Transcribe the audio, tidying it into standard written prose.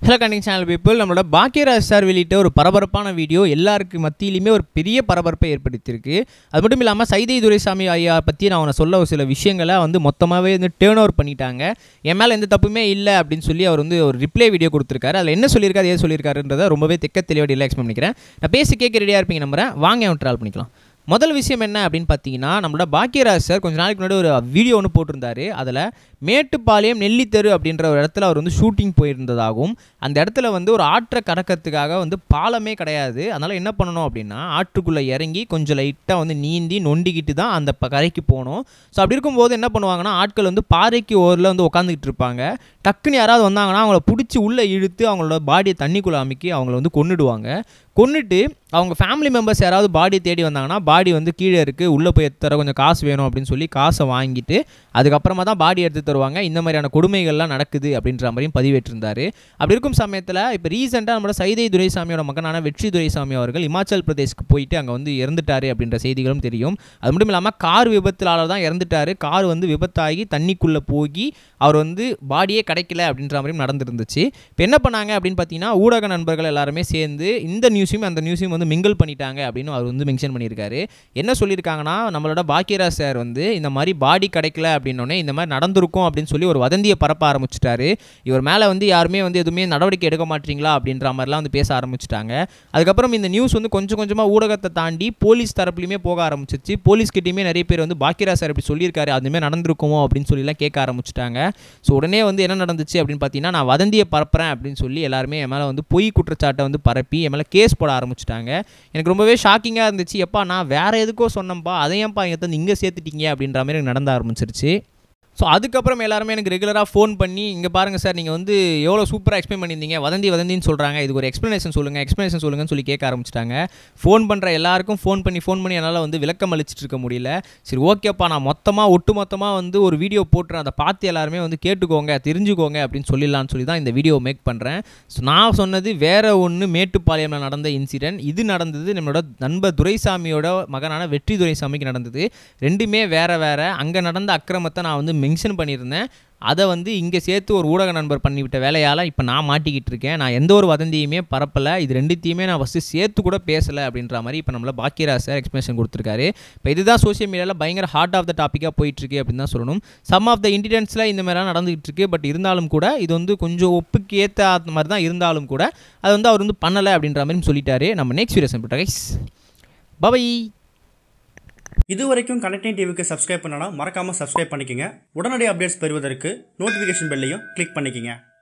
Hello கண்டிங் channel people, நம்மளோட Bhagyaraj sir வெளியிட்ட ஒரு பரபரப்பான வீடியோ எல்லாருக்கு மத்தியிலுமே ஒரு பெரிய பரபரப்பை ஏற்படுத்தியிருக்கு. அது மட்டும் இல்லாமல் சைதை துரைசாமி ஐயா பற்றி நான் அவனை சொல்ல ஒரு சில விஷயங்களை மொத்தமாகவே டேர்ன் ஓவர் பண்ணிட்டாங்க. என் மேலே எந்த தப்புமே இல்லை அப்படின்னு சொல்லி அவர் ஒரு ரிப்ளை வீடியோ கொடுத்துருக்காரு. அதில் என்ன சொல்லியிருக்காரு, ஏது சொல்லியிருக்காருன்றதை ரொம்பவே தெளிவாக எக்ஸ்பிளைன் பண்ணிக்கிறேன். நான் பேசி கேட்க ரெடியாக இருப்பீங்க நம்புறேன். வாங்க அவன் ட்ரால் பண்ணிக்கலாம். முதல் விஷயம் என்ன அப்படின்னு பார்த்தீங்கன்னா, நம்மளோட பாக்கியராஜ் சார் கொஞ்சம் நாளைக்கு முன்னாடி ஒரு வீடியோ ஒன்று போட்டிருந்தாரு. அதில் மேட்டுப்பாளையம் நெல்லித்தெரு அப்படின்ற ஒரு இடத்துல அவர் ஷூட்டிங் போயிருந்ததாகவும், அந்த இடத்துல ஒரு ஆற்றை கடக்கிறதுக்காக பாலமே கிடையாது. அதனால் என்ன பண்ணணும் அப்படின்னா, ஆற்றுக்குள்ளே இறங்கி கொஞ்சம் லைட்டாக நீந்தி நொண்டிக்கிட்டு தான் அந்த கரைக்கு போகணும். ஸோ அப்படி இருக்கும்போது என்ன பண்ணுவாங்கன்னா, ஆட்கள் பாறைக்கு ஓரில் உட்காந்துக்கிட்டு இருப்பாங்க. டக்குன்னு யாராவது வந்தாங்கன்னா அவங்கள பிடிச்சி உள்ளே இழுத்து அவங்களோட பாடியை தண்ணிக்குள்ளே அமைக்கி அவங்கள கொன்னுடுவாங்க. கொன்னுட்டு அவங்க ஃபேமிலி மெம்பர்ஸ் யாராவது பாடி தேடி வந்தாங்கன்னா, பாடி கீழே இருக்குது, உள்ளே போய் எடுத்துற கொஞ்சம் காசு வேணும் அப்படின்னு சொல்லி காசை வாங்கிட்டு அதுக்கப்புறமா தான் பாடி எடுத்து தருவாங்க. இந்த மாதிரியான கொடுமைகள்லாம் நடக்குது அப்படின்ற மாதிரியும் பதிவேற்றிருந்தார். அப்படி இருக்கும் சமயத்தில் இப்போ ரீசெண்டாக நம்மளோட சைதை துரைசாமியோட மகனான வெற்றி துரைசாமி அவர்கள் இமாச்சல் பிரதேஷ்க்கு போயிட்டு அங்கே இறந்துட்டார் அப்படின்ற செய்திகளும் தெரியும். அது மட்டும் இல்லாமல் கார் விபத்தினால தான் இறந்துட்டார். கார் விபத்தாகி தண்ணிக்குள்ளே போய் அவர் பாடியே கிடைக்கல அப்படின்ற மாதிரியும் நடந்துருந்துச்சு. இப்போ என்ன பண்ணாங்க அப்படின்னு பார்த்தீங்கன்னா, ஊடக நண்பர்கள் எல்லாருமே சேர்ந்து இந்த நியூஸையும் அந்த நியூஸையும் மிங்கிள் பண்ணிட்டாங்க அப்படின்னு அவர் மென்ஷன் பண்ணியிருக்காரு. என்ன சொல்லியிருக்காங்கன்னா, நம்மளோட பாக்கியராஜ் சார் இந்த மாதிரி பாடி கிடைக்கல அப்படின்னோடனே இந்த மாதிரி நடந்திருக்கும் அப்படின்னு சொல்லி ஒரு வதந்தியை பரப்ப ஆரம்பிச்சிட்டாரு. இவர் மேலே யாருமே எதுவுமே நடவடிக்கை எடுக்க மாட்டீங்களா அப்படின்ற மாதிரிலாம் பேச ஆரம்பிச்சிட்டாங்க. அதுக்கப்புறம் இந்த நியூஸ் கொஞ்சம் கொஞ்சமாக ஊடகத்தை தாண்டி போலீஸ் தரப்புலையுமே போக ஆரம்பிச்சிச்சு. போலீஸ்கிட்டையுமே நிறைய பேர் பாக்கியராஜ் சார் இப்படி சொல்லியிருக்காரு, அதுமாதிரி நடந்திருக்குமோ அப்படின்னு சொல்லிலாம் கேட்க ஆரம்பிச்சிட்டாங்க. ஸோ உடனே என்ன நடந்துச்சு அப்படின்னு பார்த்தீங்கன்னா, நான் வதந்தியை பரப்புறேன் அப்படின்னு சொல்லி எல்லாருமே என் மேலே பொய் குற்றச்சாட்டை பரப்பி என் மேலே கேஸ் போட ஆரம்பிச்சிட்டாங்க. எனக்கு ரொம்பவே ஷாக்கிங்காக இருந்துச்சு. எப்பா நான் வேறு எதுக்கோ சொன்னேன்ப்பா, அதையேப்பா இங்கே சேர்த்துட்டீங்க அப்படின்ற மாதிரி எனக்கு நடந்த ஆரம்பிச்சிருச்சு. ஸோ அதுக்கப்புறம் எல்லாருமே எனக்கு ரெகுலராக ஃபோன் பண்ணி, இங்கே பாருங்கள் சார், நீங்கள் எவ்வளோ சூப்பராக எக்ஸ்பிளைன் பண்ணியிருந்தீங்க, வதந்தின்னு சொல்கிறாங்க, இதுக்கு ஒரு எக்ஸ்ப்ளனேஷன் சொல்லுங்கன்னு சொல்லி கேட்க ஆரம்பிச்சிட்டாங்க. ஃபோன் பண்ணுற எல்லாருக்கும் ஃபோன் பண்ணி என்னால் விளக்கம் அளிச்சிட்டு இருக்க முடியல. சரி ஓகேப்பா, நான் ஒட்டுமொத்தமாக ஒரு வீடியோ போட்டுறேன், அதை பார்த்து எல்லாருமே கேட்டுக்கோங்க, தெரிஞ்சுக்கோங்க அப்படின்னு சொல்லிடலான்னு சொல்லி தான் இந்த வீடியோ மேக் பண்ணுறேன். ஸோ நான் சொன்னது வேறு ஒன்று, மேட்டுப்பாளையமில் நடந்த இன்சிடென்ட். இது நடந்தது நம்மளோட நண்பர் துரைசாமியோட மகனான வெற்றி துரைசாமிக்கு நடந்தது. ரெண்டுமே வேறு. அங்கே நடந்த அக்கிரமத்தை நான் மென்ஷன் பண்ணியிருந்தேன். அதை இங்கே சேர்த்து ஒரு ஊடக நண்பர் பண்ணிவிட்ட வேலையால் இப்போ நான் மாட்டிக்கிட்டு இருக்கேன். நான் எந்த ஒரு வதந்தியுமே பரப்பலை, இது ரெண்டுத்தையுமே நான் ஃபஸ்ட்டு சேர்த்து கூட பேசலை அப்படின்ற மாதிரி இப்போ நம்மள பாக்கியராஜ் சார் எக்ஸ்ப்ளனேஷன் கொடுத்துருக்காரு. இப்போ இதுதான் சோஷியல் மீடியாவில் பயங்கர ஹார்ட் ஆஃப் த டாப்பிக்காக போயிட்டுருக்கு அப்படின்னு தான் சொல்லணும். சம் ஆஃப் த இன்சிடென்ட்ஸில் இந்த மாதிரிலாம் நடந்துகிட்டு இருக்கு. பட் இருந்தாலும் கூட இது கொஞ்சம் ஒப்புக்கு ஏற்ற மாதிரி தான் இருந்தாலும் கூட அது அவர் பண்ணலை அப்படின்ற மாதிரி சொல்லிட்டாரு. நம்ம நெக்ஸ்ட் வீடியோ சந்திப்போம் கைஸ். பை. இதுவரைக்கும் கனெக்டிங் டிவிக்கு சப்ஸ்கிரைப் பண்ணனா மறக்காமல் சப்ஸ்கிரைப் பண்ணிக்கங்க. உடனடி அப்டேட்ஸ் பெறுவதற்கு நோட்டிஃபிகேஷன் பெல்லையும் கிளிக் பண்ணிக்கங்க.